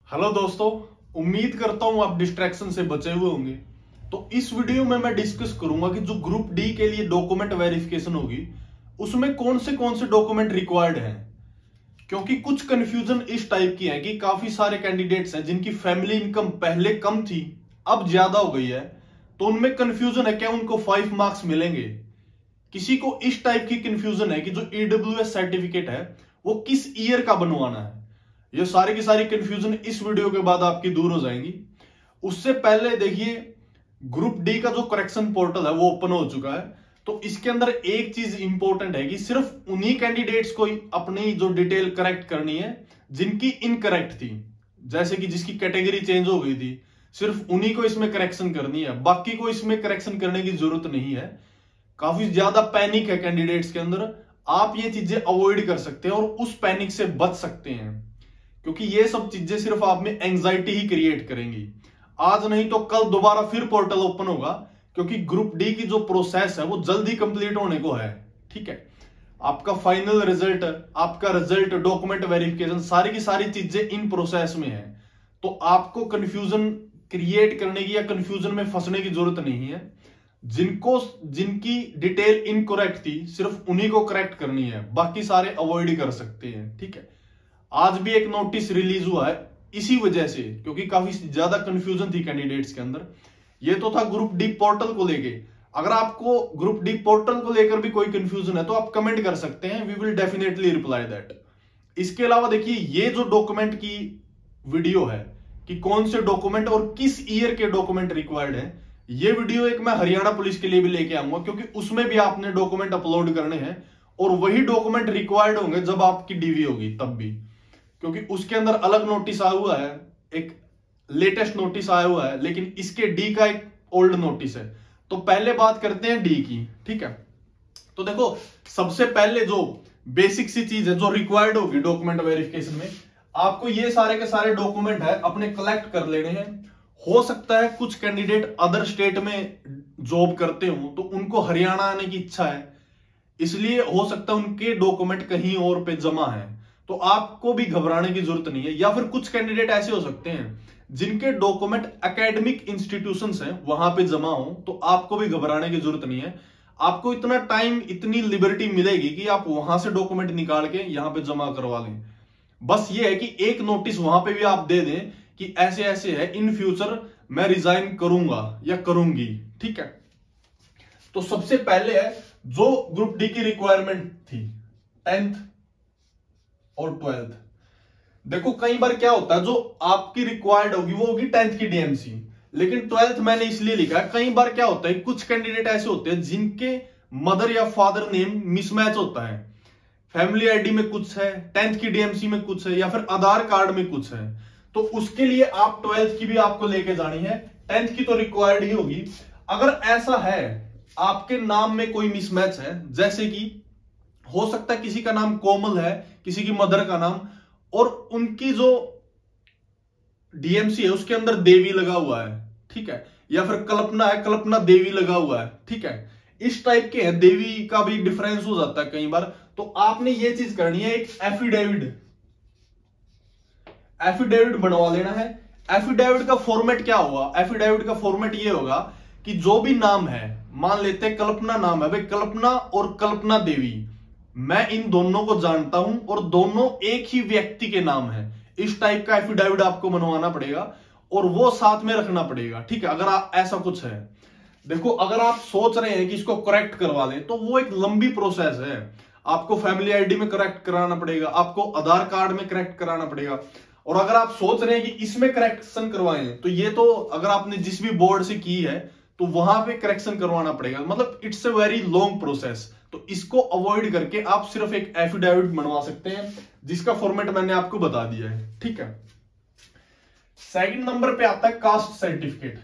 Hello दोस्तों, उम्मीद करता हूं आप डिस्ट्रैक्शन से बचे हुए होंगे। तो इस वीडियो में मैं डिस्कस करूंगा कि जो ग्रुप डी के लिए डॉक्यूमेंट वेरिफिकेशन होगी उसमें कौन से डॉक्यूमेंट रिक्वायर्ड हैं। क्योंकि कुछ कंफ्यूजन इस टाइप की है कि काफी सारे कैंडिडेट्स हैं जिनकी फैमिली इनकम पहले कम थी अब ज्यादा हो गई है, तो उनमें कंफ्यूजन है क्या उनको 5 मार्क्स मिलेंगे। किसी को इस टाइप की कंफ्यूजन है कि जो ईडब्ल्यूएस सर्टिफिकेट है वो किस ईयर का बनवाना है। ये सारी की सारी कंफ्यूजन इस वीडियो के बाद आपकी दूर हो जाएंगी। उससे पहले देखिए, ग्रुप डी का जो करेक्शन पोर्टल है वो ओपन हो चुका है। तो इसके अंदर एक चीज इंपॉर्टेंट है कि सिर्फ उन्हीं कैंडिडेट्स को अपनी जो डिटेल करेक्ट करनी है जिनकी इनकरेक्ट थी, जैसे कि जिसकी कैटेगरी चेंज हो गई थी, सिर्फ उन्हीं को इसमें करेक्शन करनी है, बाकी को इसमें करेक्शन करने की जरूरत नहीं है। काफी ज्यादा पैनिक है कैंडिडेट्स के अंदर, आप ये चीजें अवॉइड कर सकते हैं और उस पैनिक से बच सकते हैं, क्योंकि ये सब चीजें सिर्फ आप में एंजाइटी ही क्रिएट करेंगी। आज नहीं तो कल दोबारा फिर पोर्टल ओपन होगा, क्योंकि ग्रुप डी की जो प्रोसेस है वो जल्दी कंप्लीट होने को है। ठीक है, आपका फाइनल रिजल्ट, आपका रिजल्ट, डॉक्यूमेंट वेरिफिकेशन, सारी की सारी चीजें इन प्रोसेस में है। तो आपको कंफ्यूजन क्रिएट करने की या कंफ्यूजन में फंसने की जरूरत नहीं है। जिनकी डिटेल इनकरेक्ट थी सिर्फ उन्हीं को करेक्ट करनी है, बाकी सारे अवॉइड कर सकते हैं। ठीक है, आज भी एक नोटिस रिलीज हुआ है इसी वजह से, क्योंकि काफी ज्यादा कंफ्यूजन थी कैंडिडेट्स के अंदर। ये तो था ग्रुप डी पोर्टल को लेके। अगर आपको ग्रुप डी पोर्टल को लेकर भी कोई कंफ्यूजन है तो आप कमेंट कर सकते हैं, we will definitely reply that. इसके अलावा देखिए, ये जो डॉक्यूमेंट की वीडियो है कि कौन से डॉक्यूमेंट और किस ईयर के डॉक्यूमेंट रिक्वायर्ड है, ये वीडियो एक मैं हरियाणा पुलिस के लिए भी लेके आऊंगा, क्योंकि उसमें भी आपने डॉक्यूमेंट अपलोड करने हैं और वही डॉक्यूमेंट रिक्वायर्ड होंगे जब आपकी डीवी होगी तब भी, क्योंकि उसके अंदर अलग नोटिस आया हुआ है, एक लेटेस्ट नोटिस आया हुआ है, लेकिन इसके डी का एक ओल्ड नोटिस है। तो पहले बात करते हैं डी की। ठीक है, तो देखो, सबसे पहले जो बेसिक सी चीज है जो रिक्वायर्ड होगी डॉक्यूमेंट वेरिफिकेशन में, आपको ये सारे के सारे डॉक्यूमेंट है अपने कलेक्ट कर लेने हैं। हो सकता है कुछ कैंडिडेट अदर स्टेट में जॉब करते हो तो उनको हरियाणा आने की इच्छा है, इसलिए हो सकता है उनके डॉक्यूमेंट कहीं और पे जमा है, तो आपको भी घबराने की जरूरत नहीं है। या फिर कुछ कैंडिडेट ऐसे हो सकते हैं जिनके डॉक्यूमेंट एकेडमिक इंस्टीट्यूशंस हैं वहां पे जमा हो, तो आपको भी घबराने की जरूरत नहीं है। आपको इतना टाइम, इतनी लिबर्टी मिलेगी कि आप वहां से डॉक्यूमेंट निकाल के यहां पे जमा करवा लें। बस ये है कि एक नोटिस वहां पे भी आप दे दें कि ऐसे ऐसे है, इन फ्यूचर मैं रिजाइन करूंगा या करूंगी। ठीक है, तो सबसे पहले है जो ग्रुप डी की रिक्वायरमेंट थी, 10th और 12th। देखो, कई बार क्या होता है, जो आपकी रिक्वायर्ड होगी वो होगी 10th की डीएमसी, लेकिन 12th मैंने इसलिए लिखा है, कई बार क्या होता है कुछ कैंडिडेट ऐसे होते हैं जिनके मदर या फादर नेम मिसमैच होता है, फैमिली आईडी में कुछ है, 10th की डीएमसी में कुछ है, या फिर आधार कार्ड में कुछ है, तो उसके लिए आप 12th की भी आपको लेके जानी है, 10th की तो रिक्वायर्ड ही होगी। अगर ऐसा है आपके नाम में कोई मिसमैच है, जैसे कि हो सकता है किसी का नाम कोमल है, किसी की मदर का नाम, और उनकी जो डीएमसी है उसके अंदर देवी लगा हुआ है, ठीक है, या फिर कल्पना है, कल्पना देवी लगा हुआ है, ठीक है, इस टाइप के हैं, देवी का भी डिफरेंस हो जाता है कई बार। तो आपने ये चीज करनी है, एक एफिडेविट बनवा लेना है। एफिडेविट का फॉर्मेट क्या होगा? एफिडेविट का फॉर्मेट ये होगा कि जो भी नाम है, मान लेते हैं कल्पना नाम है भाई, कल्पना और कल्पना देवी, मैं इन दोनों को जानता हूं और दोनों एक ही व्यक्ति के नाम है, इस टाइप का एफिडेविट आपको बनवाना पड़ेगा और वो साथ में रखना पड़ेगा। ठीक है, अगर आप ऐसा कुछ है, देखो अगर आप सोच रहे हैं कि इसको करेक्ट करवा लें तो वो एक लंबी प्रोसेस है। आपको फैमिली आईडी में करेक्ट कराना पड़ेगा, आपको आधार कार्ड में करेक्ट कराना पड़ेगा, और अगर आप सोच रहे हैं कि इसमें करेक्शन करवाएं तो ये तो अगर आपने जिस भी बोर्ड से की है तो वहां पे करेक्शन करवाना पड़ेगा, मतलब it's a very long process. तो इसको अवॉइड करके आप सिर्फ एक एफिडेविट बनवा सकते हैं, जिसका फॉर्मेट मैंने आपको बता दिया है। ठीक है, सेकंड नंबर पे आता है कास्ट सर्टिफिकेट।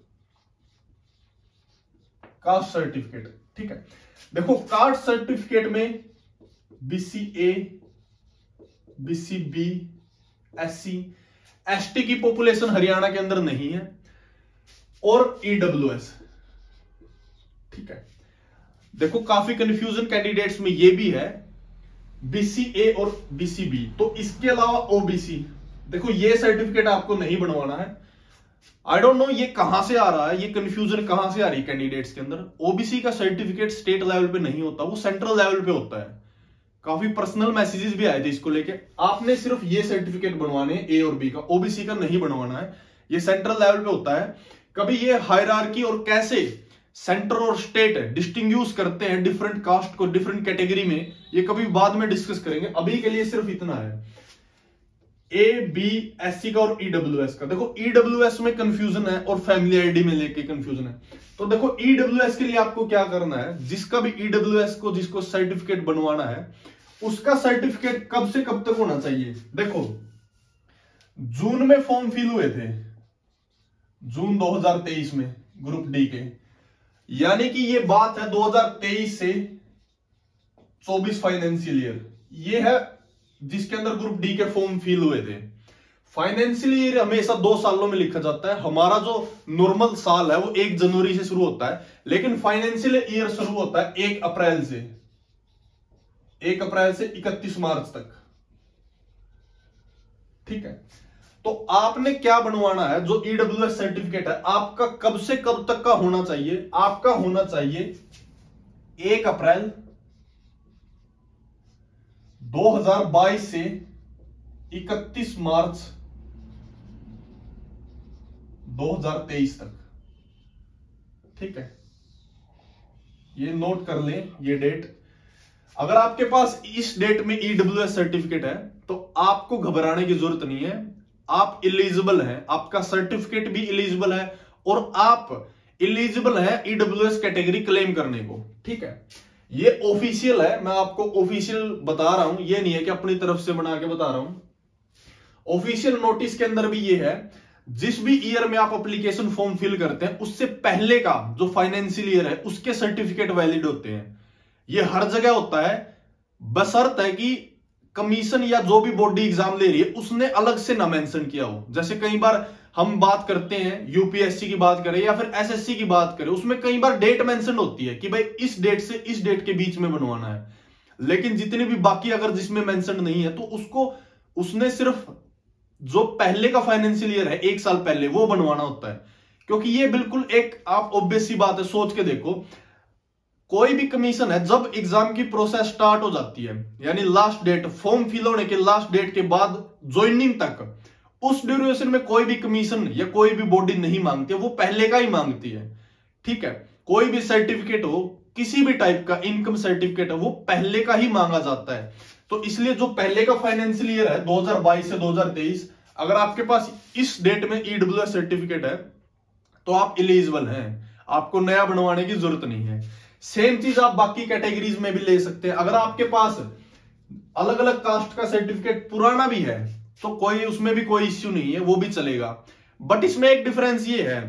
कास्ट सर्टिफिकेट, ठीक है, देखो कास्ट सर्टिफिकेट में बीसीए, बीसीबी, एससी, एसटी की पॉपुलेशन हरियाणा के अंदर नहीं है, और ईडब्ल्यूएस। ठीक है, देखो काफी कंफ्यूजन कैंडिडेट्स में ये भी है, बीसीए और बीसीबी, तो इसके अलावा ओबीसी, देखो ये सर्टिफिकेट आपको नहीं बनवाना है। आई डोंट नो ये कहां से आ रहा है, ये कंफ्यूजन कहां से आ रही है कैंडिडेट्स के अंदर। ओबीसी का सर्टिफिकेट स्टेट लेवल पे नहीं होता, वो सेंट्रल लेवल पे होता है। काफी पर्सनल मैसेजेस भी आए थे इसको लेके। आपने सिर्फ ये सर्टिफिकेट बनवाने ए और बी का, ओबीसी का नहीं बनवाना है, ये सेंट्रल लेवल पे होता है। कभी ये हायरार्की और कैसे सेंटर और स्टेट डिस्टिंग्विश करते हैं डिफरेंट कास्ट को डिफरेंट कैटेगरी में, ये कभी बाद में डिस्कस करेंगे। अभी के लिए सिर्फ इतना है, ए बी एस सी का और ईडब्ल्यूएस का। देखो ईडब्ल्यूएस में कंफ्यूजन है और फैमिली आईडी में लेके कंफ्यूजन है। तो देखो ईडब्ल्यूएस के लिए आपको क्या करना है, जिसका भी ईडब्ल्यूएस को जिसको सर्टिफिकेट बनवाना है, उसका सर्टिफिकेट कब से कब तक होना चाहिए। देखो जून में फॉर्म फिल हुए थे, जून 2023 में ग्रुप डी के, यानी कि ये बात है 2023 से 24 फाइनेंशियल ईयर, ये है जिसके अंदर ग्रुप डी के फॉर्म फिल हुए थे। फाइनेंशियल ईयर हमेशा 2 सालों में लिखा जाता है। हमारा जो नॉर्मल साल है वो 1 जनवरी से शुरू होता है, लेकिन फाइनेंशियल ईयर शुरू होता है 1 अप्रैल से 31 मार्च तक। ठीक है, तो आपने क्या बनवाना है, जो ईडब्ल्यूएस सर्टिफिकेट है आपका कब से कब तक का होना चाहिए। आपका होना चाहिए 1 अप्रैल 2022 से 31 मार्च 2023 तक। ठीक है, ये नोट कर लें ये डेट। अगर आपके पास इस डेट में ईडब्ल्यूएस सर्टिफिकेट है तो आपको घबराने की जरूरत नहीं है, आप इलिजिबल हैं, आपका सर्टिफिकेट भी इलिजिबल है और आप इलिजिबल हैं ईडब्ल्यूएस कैटेगरी क्लेम करने को। ठीक है, ये ऑफिशियल है, मैं आपको ऑफिशियल बता रहा हूं, ये नहीं है कि अपनी तरफ से बना के बता रहा हूं। ऑफिशियल नोटिस के अंदर भी ये है, जिस भी ईयर में आप एप्लीकेशन फॉर्म फिल करते हैं उससे पहले का जो फाइनेंशियल ईयर है उसके सर्टिफिकेट वैलिड होते हैं। ये हर जगह होता है, बशर्त है कि कमीशन या जो भी बॉडी एग्जाम ले रही है उसने अलग से ना मेंशन किया हो। जैसे कई बार हम बात करते हैं, यूपीएससी की बात करें या फिर एसएससी की बात करें, उसमें कई बार डेट मेंशन होती है कि भाई इस डेट से इस डेट के बीच में बनवाना है, लेकिन जितने भी बाकी अगर जिसमें मेंशन नहीं है तो उसको उसने सिर्फ जो पहले का फाइनेंशियल ईयर है 1 साल पहले वो बनवाना होता है। क्योंकि ये बिल्कुल एक आप ऑब्वियस सी बात है, सोच के देखो, कोई भी कमीशन है जब एग्जाम की प्रोसेस स्टार्ट हो जाती है, यानी लास्ट डेट फॉर्म फिल होने के लास्ट डेट के बाद ज्वाइनिंग तक, उस ड्यूरेशन में कोई भी कमीशन या कोई भी बॉडी नहीं मांगती है, वो पहले का ही मांगती है। ठीक है, कोई भी सर्टिफिकेट हो, किसी भी टाइप का इनकम सर्टिफिकेट है, वो पहले का ही मांगा जाता है। तो इसलिए जो पहले का फाइनेंशियल ईयर है 2022 से 2023, अगर आपके पास इस डेट में ईडब्ल्यूएस सर्टिफिकेट है तो आप एलिजिबल हैं, आपको नया बनवाने की जरूरत नहीं है। सेम चीज आप बाकी कैटेगरीज में भी ले सकते हैं। अगर आपके पास अलग अलग कास्ट का सर्टिफिकेट पुराना भी है तो कोई उसमें भी कोई इश्यू नहीं है, वो भी चलेगा। बट इसमें एक डिफरेंस ये है,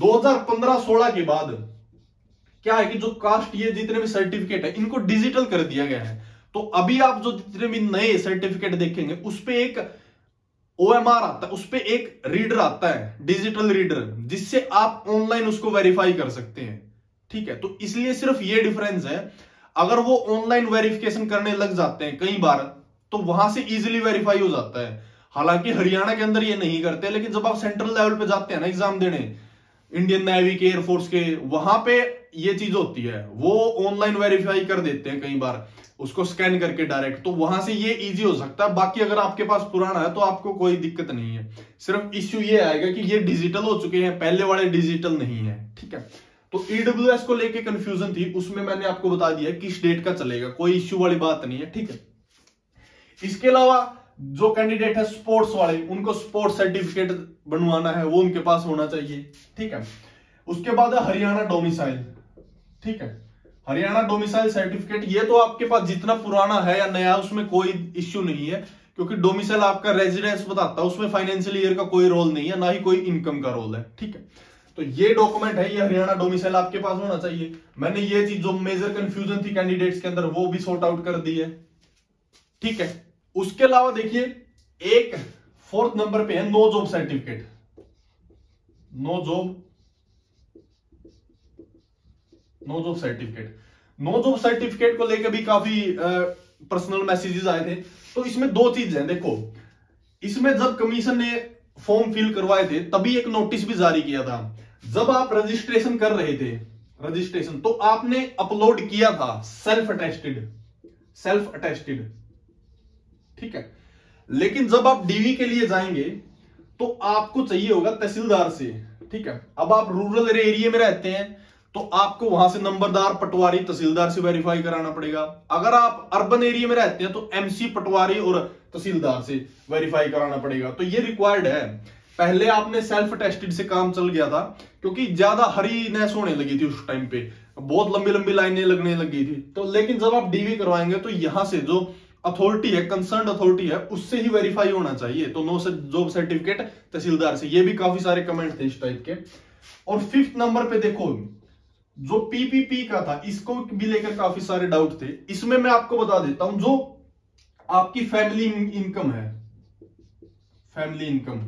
2015-16 के बाद क्या है कि जो कास्ट ये जितने भी सर्टिफिकेट है इनको डिजिटल कर दिया गया है। तो अभी आप जो जितने भी नए सर्टिफिकेट देखेंगे उस पे एक ओएमआर आता है, उस पे एक रीडर आता है, डिजिटल रीडर, जिससे आप ऑनलाइन उसको वेरीफाई कर सकते हैं। ठीक है, तो इसलिए सिर्फ ये डिफरेंस है। अगर वो ऑनलाइन वेरिफिकेशन करने लग जाते हैं कई बार तो वहां से इजीली वेरीफाई हो जाता है। हालांकि हरियाणा के अंदर ये नहीं करते, लेकिन जब आप सेंट्रल लेवल पे जाते हैं ना एग्जाम देने, इंडियन नेवी के, एयरफोर्स के, वहां पे ये चीज होती है, वो ऑनलाइन वेरीफाई कर देते हैं कई बार उसको स्कैन करके डायरेक्ट, तो वहां से ये इजी हो सकता है। बाकी अगर आपके पास पुराना है तो आपको कोई दिक्कत नहीं है, सिर्फ इश्यू ये आएगा कि ये डिजिटल हो चुके हैं, पहले वाले डिजिटल नहीं है। ठीक है, तो ईडब्ल्यूएस को लेके कंफ्यूजन थी, उसमें मैंने आपको बता दिया किस डेट का चलेगा, कोई इश्यू वाली बात नहीं है। ठीक है, इसके अलावा जो कैंडिडेट है स्पोर्ट्स वाले, उनको स्पोर्ट्स सर्टिफिकेट बनवाना है, वो उनके पास होना चाहिए। ठीक है, उसके बाद है हरियाणा डोमिसाइल। ठीक है, हरियाणा डोमिसाइल सर्टिफिकेट, ये तो आपके पास जितना पुराना है या नया उसमें कोई इश्यू नहीं है, क्योंकि डोमिसाइल आपका रेजिडेंस बताता है, उसमें फाइनेंशियल ईयर का कोई रोल नहीं है, ना ही कोई इनकम का रोल है। ठीक है, तो ये डॉक्यूमेंट है, ये हरियाणा डोमिसाइल आपके पास होना चाहिए। मैंने ये चीज जो मेजर कंफ्यूजन थी कैंडिडेट्स के अंदर वो भी सॉर्ट आउट कर दी है। ठीक है, उसके अलावा देखिए एक 4th नंबर पे है no job certificate. No job certificate को लेकर भी काफी पर्सनल मैसेजेस आए थे। तो इसमें 2 चीज है, देखो इसमें जब कमीशन ने फॉर्म फिल करवाए थे तभी एक नोटिस भी जारी किया था। जब आप रजिस्ट्रेशन कर रहे थे तो आपने अपलोड किया था सेल्फ अटेस्टेड, ठीक है। लेकिन जब आप डीवी के लिए जाएंगे तो आपको चाहिए होगा तहसीलदार से, ठीक है। अब आप रूरल एरिया में रहते हैं तो आपको वहां से नंबरदार पटवारी तहसीलदार से वेरीफाई कराना पड़ेगा। अगर आप अर्बन एरिया में रहते हैं तो एमसी पटवारी और तहसीलदार से वेरीफाई कराना पड़ेगा। तो ये रिक्वायर्ड है। पहले आपने सेल्फ अटेस्टेड से काम चल गया था क्योंकि ज्यादा हरीनेस होने लगी थी उस टाइम पे, बहुत लंबी लंबी लाइनें लगने लगी थी। तो लेकिन जब आप डीवी करवाएंगे तो यहां से जो अथॉरिटी है, कंसर्न अथॉरिटी है, उससे ही वेरीफाई होना चाहिए। तो नो जॉब सर्टिफिकेट तहसीलदार से। ये भी काफी सारे कमेंट थे इस टाइप के। और 5th नंबर पे देखो जो पीपीपी का था, इसको भी लेकर काफी सारे डाउट थे। इसमें मैं आपको बता देता हूं, जो आपकी फैमिली इनकम है, फैमिली इनकम,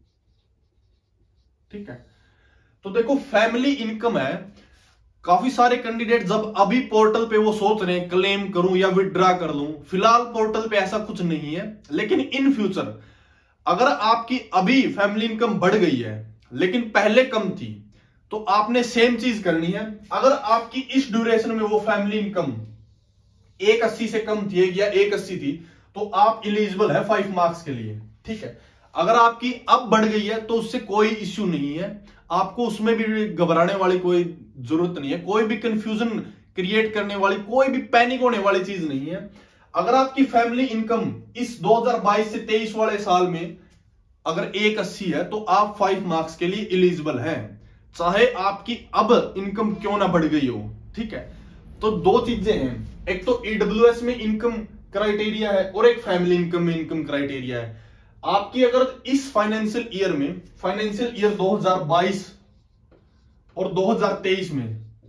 ठीक है। तो देखो फैमिली इनकम है, काफी सारे कैंडिडेट जब अभी पोर्टल पे वो सोच रहे हैं क्लेम करूं या विड्रॉ कर लूं। फिलहाल पोर्टल पे ऐसा कुछ नहीं है, लेकिन इन फ्यूचर अगर आपकी अभी फैमिली इनकम बढ़ गई है लेकिन पहले कम थी तो आपने सेम चीज करनी है। अगर आपकी इस ड्यूरेशन में वो फैमिली इनकम 180 से कम थी या 180 थी तो आप एलिजिबल है 5 मार्क्स के लिए, ठीक है। अगर आपकी अब बढ़ गई है तो उससे कोई इश्यू नहीं है, आपको उसमें भी घबराने वाली कोई जरूरत नहीं है, कोई भी कंफ्यूजन क्रिएट करने वाली, कोई भी पैनिक होने वाली चीज नहीं है। अगर आपकी फैमिली इनकम इस 2022 से 23 वाले साल में अगर 180 है तो आप 5 मार्क्स के लिए एलिजिबल हैं, चाहे आपकी अब इनकम क्यों ना बढ़ गई हो, ठीक है। तो दो चीजें हैं, एक तो ईडब्ल्यूएस में इनकम क्राइटेरिया है और एक फैमिली इनकम में इनकम क्राइटेरिया है। आपकी अगर इस फाइनेंशियल ईयर में, फाइनेंशियल ईयर 2022 और 2023 में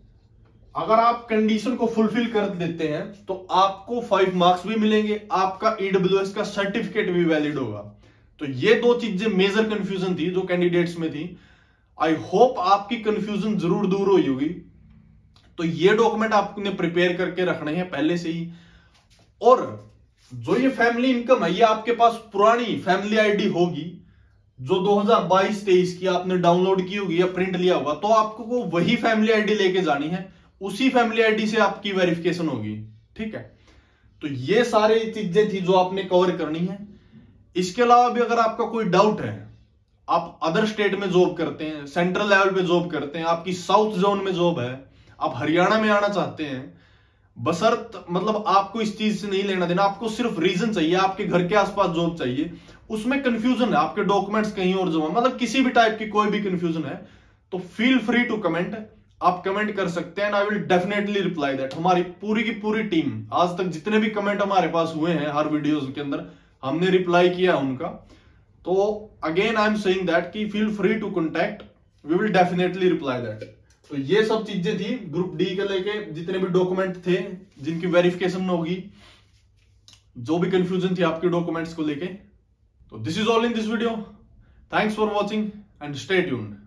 अगर आप कंडीशन को फुलफिल कर देते हैं तो आपको 5 मार्क्स भी मिलेंगे, आपका ईडब्ल्यूएस का सर्टिफिकेट भी वैलिड होगा। तो ये दो चीजें मेजर कंफ्यूजन थी जो कैंडिडेट्स में थी। आई होप आपकी कंफ्यूजन जरूर दूर हुई होगी। तो ये डॉक्यूमेंट आपने प्रिपेयर करके रखने हैं पहले से ही। और जो ये फैमिली इनकम है, ये आपके पास पुरानी फैमिली आईडी होगी जो 2022-23 की आपने डाउनलोड की होगी या प्रिंट लिया होगा, तो आपको वही फैमिली आईडी लेके जानी है, उसी फैमिली आईडी से आपकी वेरिफिकेशन होगी, ठीक है। तो ये सारी चीजें थी जो आपने कवर करनी है। इसके अलावा भी अगर आपका कोई डाउट है, आप अदर स्टेट में जॉब करते हैं, सेंट्रल लेवल पे जॉब करते हैं, आपकी साउथ जोन में जॉब है, आप हरियाणा में आना चाहते हैं, बशर्त मतलब आपको इस चीज से नहीं लेना देना, आपको सिर्फ रीजन चाहिए, आपके घर के आसपास जॉब चाहिए, उसमें कंफ्यूजन है, आपके डॉक्यूमेंट्स कहीं और जमा, मतलब किसी भी टाइप की कोई भी कंफ्यूजन है तो फील फ्री टू कमेंट। आप कमेंट कर सकते हैं, I will definitely reply that. हमारी पूरी की पूरी टीम, आज तक जितने भी कमेंट हमारे पास हुए हैं हर वीडियोस के अंदर, हमने रिप्लाई किया उनका। तो again I am saying that कि feel free to contact, we will definitely reply that. तो ये सब चीजें थी ग्रुप डी के लेके, जितने भी डॉक्यूमेंट थे जिनकी वेरिफिकेशन होगी, जो भी कंफ्यूजन थी आपके डॉक्यूमेंट्स को लेके। तो this is all in this video. Thanks for watching and stay tuned.